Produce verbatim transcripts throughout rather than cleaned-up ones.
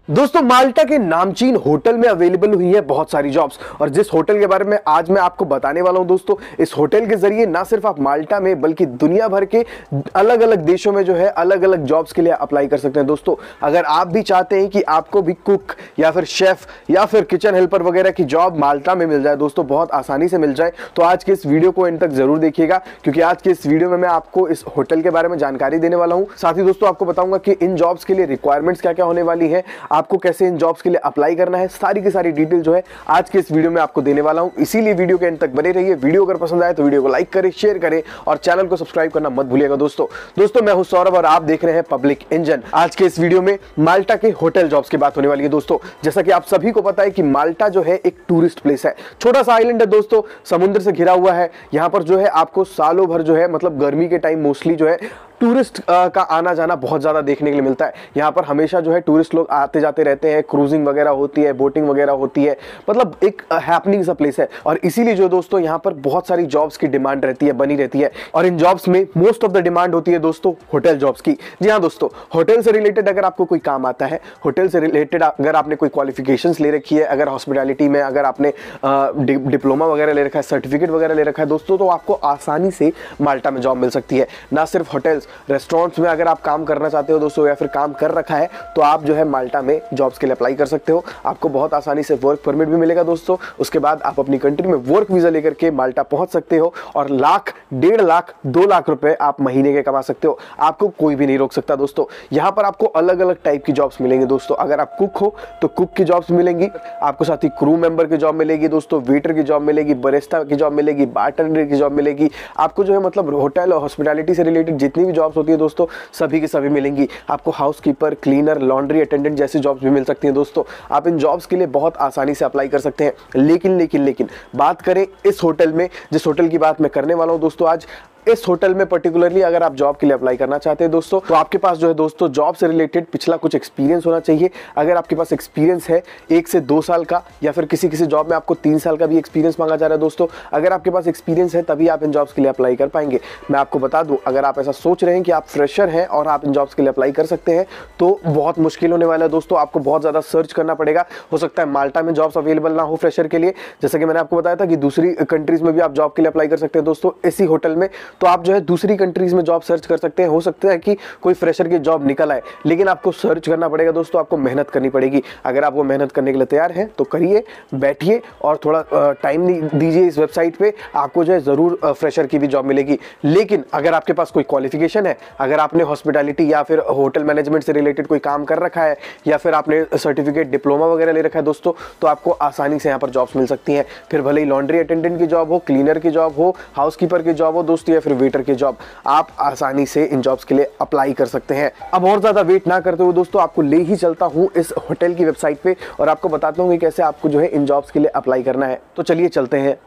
दोस्तों माल्टा के नामचीन होटल में अवेलेबल हुई है बहुत सारी जॉब्स, और जिस होटल के बारे में आज मैं आपको बताने वाला हूं दोस्तों, इस होटल के जरिए ना सिर्फ आप माल्टा में बल्कि दुनिया भर के अलग अलग देशों में जो है अलग अलग जॉब्स के लिए अप्लाई कर सकते हैं। दोस्तों अगर आप भी चाहते हैं कि आपको भी कुक या फिर शेफ या फिर किचन हेल्पर वगैरह की जॉब माल्टा में मिल जाए, दोस्तों बहुत आसानी से मिल जाए, तो आज के इस वीडियो को एंड तक जरूर देखिएगा, क्योंकि आज के इस वीडियो में मैं आपको इस होटल के बारे में जानकारी देने वाला हूं। साथ ही दोस्तों आपको बताऊंगा कि इन जॉब्स के लिए रिक्वायरमेंट्स क्या क्या होने वाली है, आपको कैसे इन जॉब्स के लिए अप्लाई करना है, सारी की सारी डिटेल जो है आज के इस वीडियो में आपको देने वाला हूं। इसीलिए वीडियो के एंड तक बने रहिए। वीडियो अगर पसंद आए तो वीडियो को लाइक करें, शेयर करें और चैनल को सब्सक्राइब करना मत भूलिएगा। दोस्तों दोस्तों मैं हूं सौरभ और आप देख रहे हैं पब्लिक इंजन। आज के इस वीडियो में माल्टा के होटल जॉब्स की बात होने वाली है। दोस्तों जैसा कि आप सभी को पता है कि माल्टा जो है एक टूरिस्ट प्लेस है, छोटा सा आइलैंड है दोस्तों, समुद्र से घिरा हुआ है। यहां पर जो है आपको सालों भर जो है मतलब गर्मी के टाइम मोस्टली जो है टूरिस्ट का आना जाना बहुत ज़्यादा देखने के लिए मिलता है। यहाँ पर हमेशा जो है टूरिस्ट लोग आते जाते रहते हैं, क्रूजिंग वगैरह होती है, बोटिंग वगैरह होती है, मतलब एक हैपनिंग सा प्लेस है। और इसीलिए जो दोस्तों यहाँ पर बहुत सारी जॉब्स की डिमांड रहती है, बनी रहती है। और इन जॉब्स में मोस्ट ऑफ द डिमांड होती है दोस्तों होटल जॉब्स की। जी हाँ दोस्तों, होटल से रिलेटेड अगर आपको कोई काम आता है, होटल से रिलेटेड अगर आपने कोई क्वालिफिकेशंस ले रखी है, अगर हॉस्पिटैलिटी में अगर आपने डिप्लोमा वगैरह ले रखा है, सर्टिफिकेट वगैरह ले रखा है दोस्तों, तो आपको आसानी से माल्टा में जॉब मिल सकती है। ना सिर्फ होटल्स, रेस्टोरेंट्स में अगर आप काम करना चाहते हो दोस्तों या फिर काम कर रखा है, तो आप जो है माल्टा में जॉब्स के लिए अप्लाई कर सकते हो। आपको बहुत आसानी से वर्क परमिट भी मिलेगा दोस्तों। उसके बाद आप अपनी कंट्री में वर्क वीजा लेकर के माल्टा पहुंच सकते हो और लाख, डेढ़ लाख, दो लाख रुपए आप महीने के कमा सकते हो। आपको कोई भी नहीं रोक सकता दोस्तों। यहाँ पर आपको अलग अलग टाइप की जॉब्स मिलेंगे दोस्तों। अगर आप कुक हो तो कुक की जॉब्स मिलेंगी, आपको साथ ही क्रू मेंबर की जॉब मिलेगी दोस्तों, वेटर की जॉब मिलेगी, बरिस्टा की जॉब मिलेगी, बारटेंडर की जॉब मिलेगी। आपको जो है मतलब होटल और हॉस्पिटैलिटी से रिलेटेड जितनी भी जॉब्स होती है दोस्तों, सभी की सभी मिलेंगी। आपको हाउसकीपर, क्लीनर, लॉन्ड्री अटेंडेंट जैसी जॉब्स भी मिल सकती हैं दोस्तों। आप इन जॉब्स के लिए बहुत आसानी से अप्लाई कर सकते हैं। लेकिन लेकिन लेकिन बात करें इस होटल में, जिस होटल की बात मैं करने वाला हूं दोस्तों आज, इस होटल में पर्टिकुलरली अगर आप जॉब के लिए अप्लाई करना चाहते हैं दोस्तों, तो आपके पास जो है दोस्तों जॉब से रिलेटेड पिछला कुछ एक्सपीरियंस होना चाहिए। अगर आपके पास एक्सपीरियंस है एक से दो साल का, या फिर किसी किसी जॉब में आपको तीन साल का भी एक्सपीरियंस मांगा जा रहा है दोस्तों, अगर आपके पास एक्सपीरियंस है तभी आप इन जॉब्स के लिए अप्लाई कर पाएंगे। मैं आपको बता दूं, अगर आप ऐसा सोच रहे हैं कि आप फ्रेशर हैं और आप इन जॉब्स के लिए अप्लाई कर सकते हैं, तो बहुत मुश्किल होने वाला है दोस्तों। आपको बहुत ज्यादा सर्च करना पड़ेगा। हो सकता है माल्टा में जॉब्स अवेलेबल ना हो फ्रेशर के लिए, जैसा कि मैंने आपको बताया था कि दूसरी कंट्रीज में भी आप जॉब के लिए अप्लाई कर सकते हैं दोस्तों। इसी होटल में तो आप जो है दूसरी कंट्रीज में जॉब सर्च कर सकते हैं। हो सकता है कि कोई फ्रेशर की जॉब निकल आए, लेकिन आपको सर्च करना पड़ेगा दोस्तों, आपको मेहनत करनी पड़ेगी। अगर आप वो मेहनत करने के लिए तैयार हैं तो करिए, बैठिए और थोड़ा टाइम दीजिए इस वेबसाइट पे, आपको जो है जरूर फ्रेशर की भी जॉब मिलेगी। लेकिन अगर आपके पास कोई क्वालिफिकेशन है, अगर आपने हॉस्पिटैलिटी या फिर होटल मैनेजमेंट से रिलेटेड कोई काम कर रखा है, या फिर आपने सर्टिफिकेट, डिप्लोमा वगैरह ले रखा है दोस्तों, तो आपको आसानी से यहाँ पर जॉब्स मिल सकती हैं। फिर भले ही लॉन्ड्री अटेंडेंट की जॉब हो, क्लीनर की जॉब हो, हाउसकीपर की जॉब हो दोस्तों, या फिर वेटर की जॉब, आप आसानी से इन जॉब्स के लिए अप्लाई कर सकते हैं। अब और ज्यादा वेट ना करते हुए दोस्तों आपको ले ही चलता हूं इस होटल की वेबसाइट पे और आपको बताता हूं कि कैसे आपको जो है इन जॉब्स के लिए अप्लाई करना है। तो चलिए चलते हैं।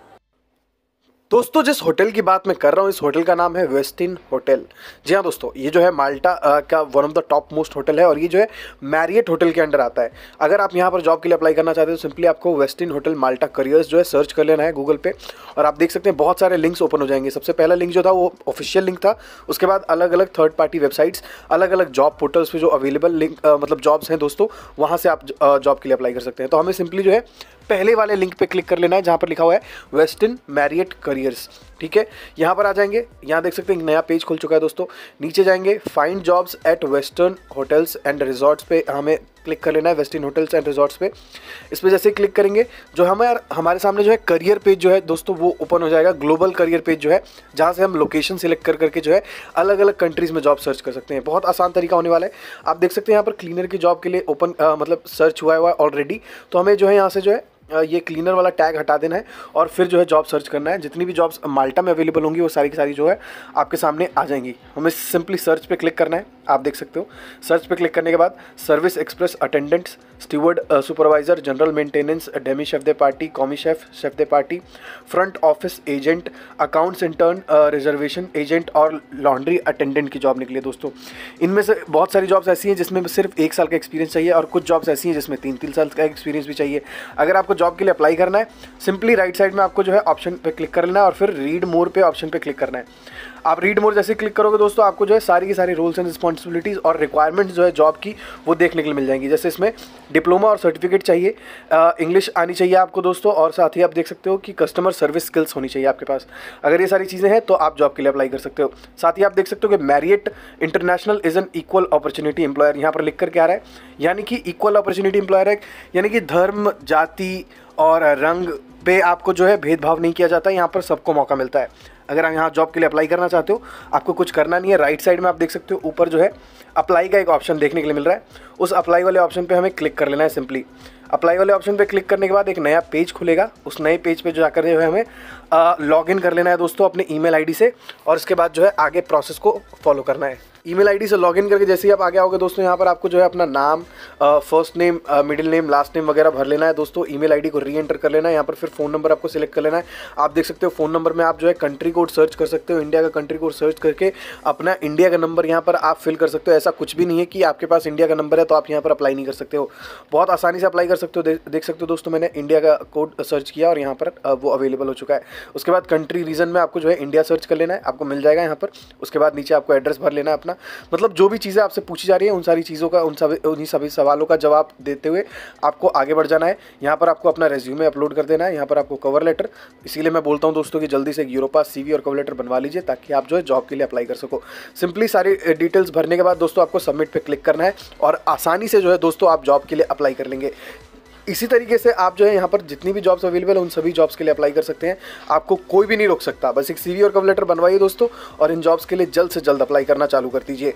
दोस्तों जिस होटल की बात मैं कर रहा हूँ, इस होटल का नाम है वेस्टिन होटल। जी हाँ दोस्तों, ये जो है माल्टा का one of the top most hotel है और ये जो है मैरियट होटल के अंडर आता है। अगर आप यहाँ पर जॉब के लिए अप्लाई करना चाहते हो तो सिंपली आपको वेस्टिन होटल माल्टा करियर्स जो है सर्च कर लेना है गूगल पे, और आप देख सकते हैं बहुत सारे लिंक्स ओपन हो जाएंगे। सबसे पहला लिंक जो था वो ऑफिशियल लिंक था, उसके बाद अलग अलग थर्ड पार्टी वेबसाइट्स, अलग अलग जॉब पोर्टल्स पे जो अवेलेबल लिंक मतलब जॉब्स हैं दोस्तों, वहाँ से आप जॉब के लिए अप्लाई कर सकते हैं। तो हमें सिंपली जो है पहले वाले लिंक पे क्लिक कर लेना है जहाँ पर लिखा हुआ है वेस्टिन मैरियट करियर्स। ठीक है, यहाँ पर आ जाएंगे, यहाँ देख सकते हैं एक नया पेज खुल चुका है दोस्तों। नीचे जाएंगे, find jobs at western hotels and resorts पे हमें क्लिक कर लेना है, वेस्टर्न होटल्स एंड रिजॉर्ट्स पे। इस पर जैसे क्लिक करेंगे जो हमें हमारे सामने जो है करियर पेज जो है दोस्तों वो ओपन हो जाएगा, ग्लोबल करियर पेज जो है, जहाँ से हम लोकेशन सिलेक्ट कर करके जो है अलग अलग कंट्रीज में जॉब सर्च कर सकते हैं। बहुत आसान तरीका होने वाला है। आप देख सकते हैं यहाँ पर क्लीनर की जॉब के लिए ओपन मतलब सर्च हुआ हुआ है ऑलरेडी। तो हमें जो है यहाँ से जो है ये क्लीनर वाला टैग हटा देना है और फिर जो है जॉब सर्च करना है। जितनी भी जॉब्स माल्टा में अवेलेबल होंगी वो सारी की सारी जो है आपके सामने आ जाएंगी। हमें सिंपली सर्च पे क्लिक करना है। आप देख सकते हो सर्च पे क्लिक करने के बाद service express attendants, steward supervisor, general maintenance, demi chef de partie, commis chef, chef de partie, front office agent, accounts intern, reservation agent और लॉन्ड्री अटेंडेंट की जॉब निकली है दोस्तों। इनमें से बहुत सारी जॉब्स ऐसी हैं जिसमें सिर्फ एक साल का एक्सपीरियंस चाहिए और कुछ जॉब्स ऐसी हैं जिसमें तीन तीन साल का एक्सपीरियंस भी चाहिए। अगर आपको जॉब के लिए अप्लाई करना है, सिंपली राइट साइड में आपको जो है ऑप्शन पे क्लिक कर लेना है और फिर रीड मोर पे ऑप्शन पे क्लिक करना है। आप रीड मोर जैसे क्लिक करोगे दोस्तों, आपको जो है सारी की सारी रूल्स एंड रिस्पॉन्सिबिलिटीज़ और रिक्वायरमेंट्स जो है जॉब की वो देखने के लिए मिल जाएंगी। जैसे इसमें डिप्लोमा और सर्टिफिकेट चाहिए, इंग्लिश आनी चाहिए आपको दोस्तों, और साथ ही आप देख सकते हो कि कस्टमर सर्विस स्किल्स होनी चाहिए आपके पास। अगर ये सारी चीज़ें हैं तो आप जॉब के लिए अप्लाई कर सकते हो। साथ ही आप देख सकते हो कि Marriott International is an equal opportunity employer, यहाँ पर लिख कर क्या आ रहा है, यानी कि इक्वल अपॉर्चुनिटी एम्प्लॉयर है, यानी कि धर्म, जाति और रंग पे आपको जो है भेदभाव नहीं किया जाता है, यहाँ पर सबको मौका मिलता है। अगर आप यहाँ जॉब के लिए अप्लाई करना चाहते हो, आपको कुछ करना नहीं है। राइट साइड में आप देख सकते हो ऊपर जो है अप्लाई का एक ऑप्शन देखने के लिए मिल रहा है, उस अप्लाई वाले ऑप्शन पे हमें क्लिक कर लेना है। सिंपली अप्लाई वाले ऑप्शन पे क्लिक करने के बाद एक नया पेज खुलेगा, उस नए पेज पे जो जाकर जो है हमें लॉगिन कर लेना है दोस्तों अपने ईमेल आईडी से, और उसके बाद जो है आगे प्रोसेस को फॉलो करना है। ईमेल आईडी से लॉगिन करके जैसे ही आप आगे आओगे दोस्तों, यहाँ पर आपको जो है अपना नाम, first name, middle name, last name वगैरह भर लेना है दोस्तों। ईमेल आईडी को री एंटर कर लेना है। यहाँ पर फिर फ़ोन नंबर आपको सिलेक्ट कर लेना है। आप देख सकते हो फ़ोन नंबर में आप जो है कंट्री कोड सर्च कर सकते हो, इंडिया का कंट्री कोड सर्च करके अपना इंडिया का नंबर यहाँ पर आप फिल कर सकते हो। ऐसा कुछ भी नहीं है कि आपके पास इंडिया का नंबर है तो आप यहाँ पर अप्लाई नहीं कर सकते हो, बहुत आसानी से अप्लाई कर सकते हो। देख सकते हो दोस्तों, मैंने इंडिया का कोड सर्च किया और यहाँ पर वो अवेलेबल हो चुका है। उसके बाद कंट्री रीजन में आपको जो है इंडिया सर्च कर लेना है, आपको मिल जाएगा यहाँ पर। उसके बाद नीचे आपको एड्रेस भर लेना है अपना, मतलब जो भी चीज़ें आपसे पूछी जा रही है उन सारी चीज़ों का, उन सभी उन्हीं सभी सवालों का जवाब देते हुए आपको आगे बढ़ जाना है। यहाँ पर आपको अपना रेज्यूमे अपलोड कर देना है, यहाँ पर आपको कवर लेटर, इसीलिए मैं बोलता हूँ दोस्तों कि जल्दी से यूरोपास सीवी और कवर लेटर बनवा लीजिए ताकि आप जो है जॉब के लिए अप्लाई कर सको। सिंपली सारी डिटेल्स भरने के बाद दोस्तों आपको सबमिट पे क्लिक करना है और आसानी से जो है दोस्तों आप जॉब के लिए अप्लाई कर लेंगे। इसी तरीके से आप जो है यहाँ पर जितनी भी जॉब्स अवेलेबल है उन सभी जॉब्स के लिए अप्लाई कर सकते हैं, आपको कोई भी नहीं रोक सकता। बस एक सीवी और कवर लेटर बनवाइए दोस्तों और इन जॉब्स के लिए जल्द से जल्द अप्लाई करना चालू कर दीजिए।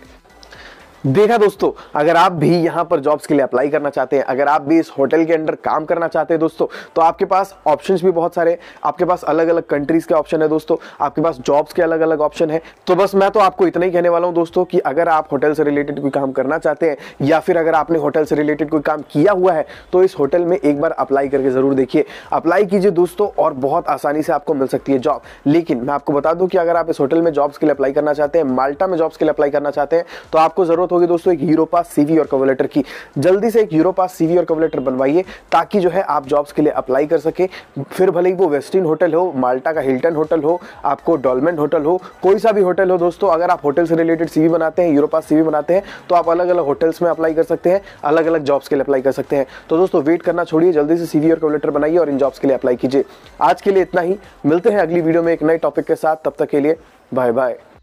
देखा दोस्तों, अगर आप भी यहाँ पर जॉब्स के लिए अप्लाई करना चाहते हैं, अगर आप भी इस होटल के अंडर काम करना चाहते हैं दोस्तों, तो आपके पास ऑप्शंस भी बहुत सारे, आपके पास अलग अलग कंट्रीज के ऑप्शन है दोस्तों, आपके पास जॉब्स के अलग अलग ऑप्शन है। तो बस मैं तो आपको इतना ही कहने वाला हूँ दोस्तों कि अगर आप होटल से रिलेटेड कोई काम करना चाहते हैं या फिर अगर आपने होटल से रिलेटेड कोई काम किया हुआ है तो इस होटल में एक बार अप्लाई करके जरूर देखिए, अप्लाई कीजिए दोस्तों और बहुत आसानी से आपको मिल सकती है जॉब। लेकिन मैं आपको बता दूं कि अगर आप इस होटल में जॉब्स के लिए अप्लाई करना चाहते हैं, माल्टा में जॉब्स के लिए अप्लाई करना चाहते हैं, तो आपको जरूरत होगी दोस्तों एक यूरोपास सीवी और कवर लेटर की। जल्दी से एक यूरोपास सीवी और कवर लेटर बनवाइए ताकि जो है आप जॉब्स के लिए अप्लाई कर सके। फिर भले ही वो वेस्टिन होटल हो, माल्टा का हिल्टन होटल हो, आपको डॉल्मेन होटल हो, कोई सा भी होटल हो दोस्तों, अगर आप होटल से रिलेटेड सीवी बनाते हैं, यूरोपास सीवी बनाते हैं, तो आप अलग अलग होटल्स में अप्लाई कर सकते हैं, अलग अलग जॉब्स के लिए अप्लाई कर सकते हैं। तो दोस्तों वेट करना छोड़िए, जल्दी से सीवी और कवर लेटर बनाइए और इन जॉब्स के लिए अप्लाई कीजिए। आज के लिए इतना ही, मिलते हैं अगली वीडियो में एक नए टॉपिक के साथ, तब तक के लिए बाय बाय।